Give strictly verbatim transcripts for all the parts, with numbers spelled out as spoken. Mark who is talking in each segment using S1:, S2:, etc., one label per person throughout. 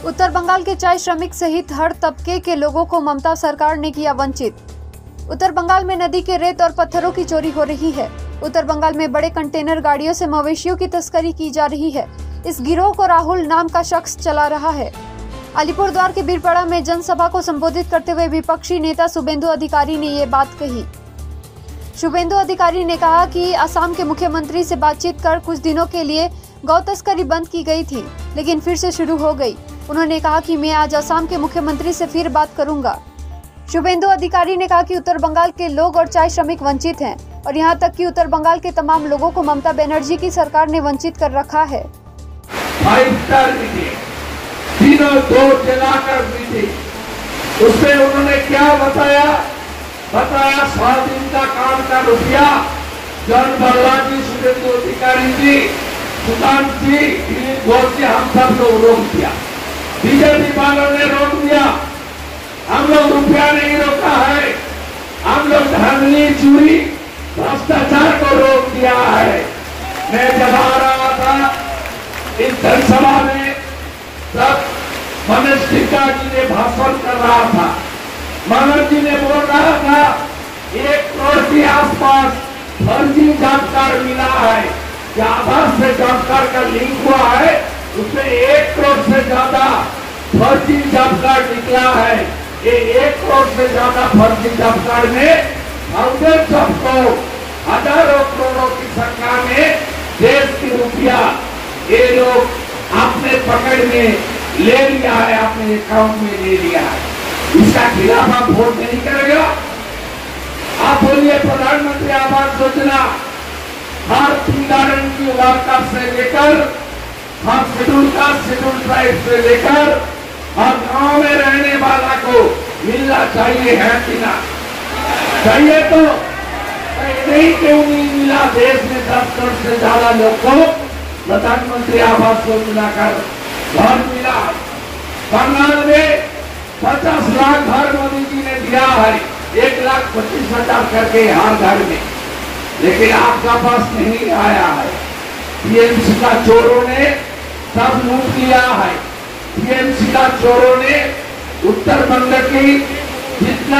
S1: उत्तर बंगाल के चाय श्रमिक सहित हर तबके के लोगों को ममता सरकार ने किया वंचित। उत्तर बंगाल में नदी के रेत और पत्थरों की चोरी हो रही है। उत्तर बंगाल में बड़े कंटेनर गाड़ियों से मवेशियों की तस्करी की जा रही है। इस गिरोह को राहुल नाम का शख्स चला रहा है। अलीपुरद्वार के बीरपाड़ा में जनसभा को संबोधित करते हुए विपक्षी नेता शुभेंदु अधिकारी ने ये बात कही। शुभेंदु अधिकारी ने कहा कि असम के मुख्यमंत्री से बातचीत कर कुछ दिनों के लिए गौ तस्करी बंद की गई थी, लेकिन फिर से शुरू हो गई। उन्होंने कहा कि मैं आज असम के मुख्यमंत्री से फिर बात करूंगा। शुभेंदु अधिकारी ने कहा कि उत्तर बंगाल के लोग और चाय श्रमिक वंचित हैं और यहां तक कि उत्तर बंगाल के तमाम लोगों को ममता बनर्जी की सरकार ने वंचित कर रखा है।
S2: फाइव स्टार मीटिंग, तीनों दो जलाकर मीटिंग, उसमें उन्होंने क्या बताया बताया स्वाधीनता काल का रुपया जन बल्ला जी, शुभेंदु अधिकारी जी, सुशांत जी, दिलीप घोष जी, हम सब लोग रोक दिया। बीजेपी वालों ने रोक दिया। हम लोग रुपया नहीं रोका है, हम लोग धांधली, चोरी, भ्रष्टाचार को रोक दिया है। मैं जब आ रहा था इस जनसभा में, तब मनोज सिन्हा जी ने भाषण कर रहा था। मनोज जी ने बोल रहा था एक करोड़ के आसपास फर्जी जॉब कार्ड मिला है, आधार से जॉब कार्ड का लिंक हुआ है, उसमें एक करोड़ से ज्यादा फर्जी जॉब कार्ड निकला है। ये एक करोड़ से ज्यादा फर्जी जॉब कार्ड में थाउजेंड्स ऑफ करोड़, हजारों करोड़ों की संख्या में देश की रुपया ये लोग अपने पकड़ में ले लिया है, अपने अकाउंट में ले लिया है। इसका खिलाफ आप वोट नहीं करेगा? आप बोलिए प्रधानमंत्री आवास योजना हर किंडरगार्टन की वर्कर से लेकर हर शेड्यूल कास्ट, शेड्यूल ट्राइब से लेकर हर गांव में रहने वाला को मिलना चाहिए, है कि ना? चाहिए तो नहीं, क्यों नहीं मिला? देश में दस करोड़ से ज्यादा लोग को प्रधानमंत्री आवास योजना का घर मिला। बंगाल में पचास लाख घर मोदी जी ने दिया है, एक लाख पच्चीस हजार करके हर घर में, लेकिन आपका पास नहीं आया है। टीएमसी का चोरों ने सब लूट लिया है। टीएमसी का चोरों ने उत्तर बंग की जितना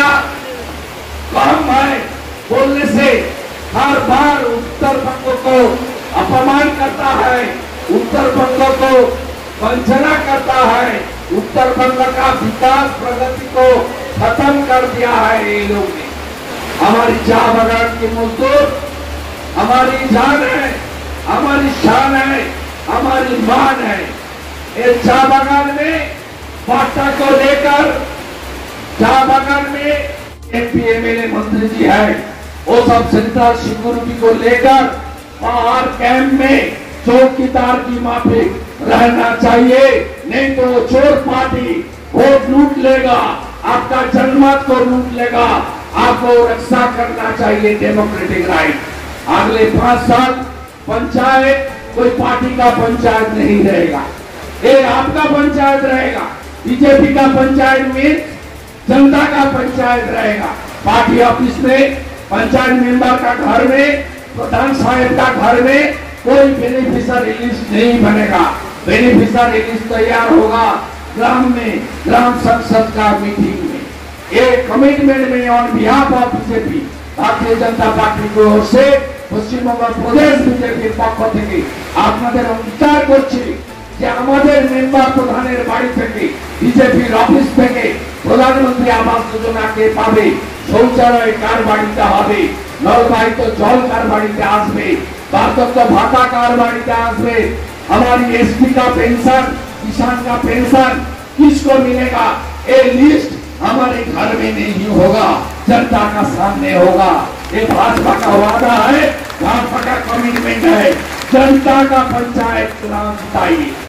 S2: कम है बोलने से हर बार उत्तर बंग को अपमान करता है, उत्तर बंग को वंचना करता है, उत्तर बंग का विकास प्रगति को खत्म कर दिया है ये लोग ने। हमारी चाय बागान के मजदूर हमारी जान है, हमारी शान है, हमारी मान है। इस चाय बागान में पाटा को लेकर चाय बागान में एमपी एमएलए मंत्री जी है, वो सब सेंट्रल सिक्योरिटी को लेकर बाहर कैंप में चौकीदार की माफिक रहना चाहिए, नहीं तो वो चोर पार्टी वोट लूट लेगा, आपका जनमत को लूट लेगा। आपको रक्षा करना चाहिए डेमोक्रेटिक राइट। अगले पांच साल पंचायत कोई पार्टी का पंचायत नहीं रहेगा, ये आपका पंचायत रहेगा। बीजेपी का पंचायत में जनता का पंचायत रहेगा। पार्टी ऑफिस में, पंचायत मेंबर का घर में, प्रधान साहब का घर में कोई बेनिफिशियरी लिस्ट नहीं बनेगा। बेनिफिशियरी लिस्ट तैयार होगा ग्राम में, ग्राम संसद का मीटिंग में। ये कमिटमेंट में on behalf of BJP, Bharatiya Janata party की ओर से পশ্চিমবঙ্গ প্রদেশ বিজেপির পক্ষ থেকে আপনাদের অঙ্গীকার করছি যে আমাদের মেম্বার প্রধানের বাড়ি থেকে, বিজেপির অফিস থেকে প্রধানমন্ত্রী আবাস যোজনাকে পাবে। শৌচালয় কার বাড়িতে হবে, নলবাহিত জল কার বাড়িতে আসবে, বার্ধক্য ভাতা কার বাড়িতে আসবে, हमारी एसपी का पेंशन, किसान का पेंशन किसको मिलेगा, ये लिस्ट हमारे घर में नहीं होगा, जनता का सामने होगा। ये भाजपा का वादा है, भाजपा का कमिटमेंट है, जनता का पंचायत चुनाव जिताइए।